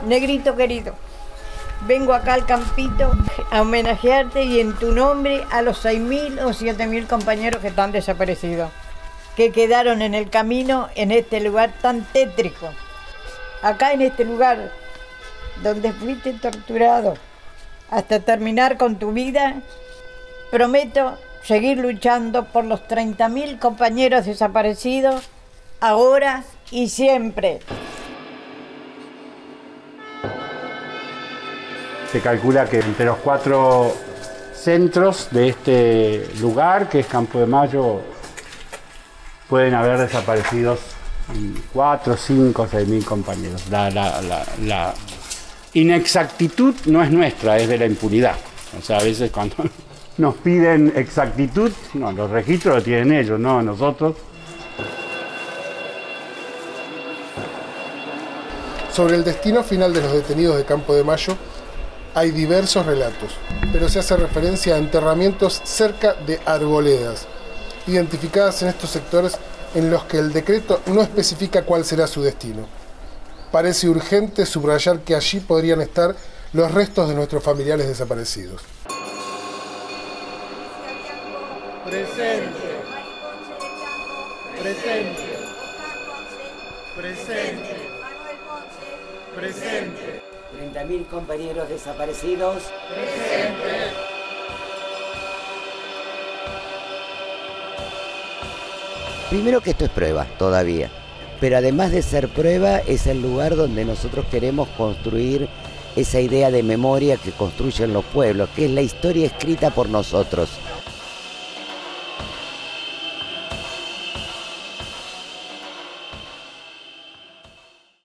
Negrito querido, vengo acá al campito a homenajearte y en tu nombre a los 6.000 o 7.000 compañeros que están desaparecidos, que quedaron en el camino en este lugar tan tétrico. Acá en este lugar donde fuiste torturado hasta terminar con tu vida, prometo seguir luchando por los 30.000 compañeros desaparecidos, ahora y siempre. Se calcula que entre los 4 centros de este lugar, que es Campo de Mayo, pueden haber desaparecidos 4, 5, 6.000 compañeros. La inexactitud no es nuestra, es de la impunidad. O sea, a veces cuando nos piden exactitud, no, los registros los tienen ellos, no nosotros. Sobre el destino final de los detenidos de Campo de Mayo hay diversos relatos, pero se hace referencia a enterramientos cerca de arboledas, identificadas en estos sectores en los que el decreto no especifica cuál será su destino. Parece urgente subrayar que allí podrían estar los restos de nuestros familiares desaparecidos. Presente. Presente. Presente. Presente. 30.000 compañeros desaparecidos. Presente. Primero que esto es prueba, todavía. Pero además de ser prueba, es el lugar donde nosotros queremos construir esa idea de memoria que construyen los pueblos, que es la historia escrita por nosotros.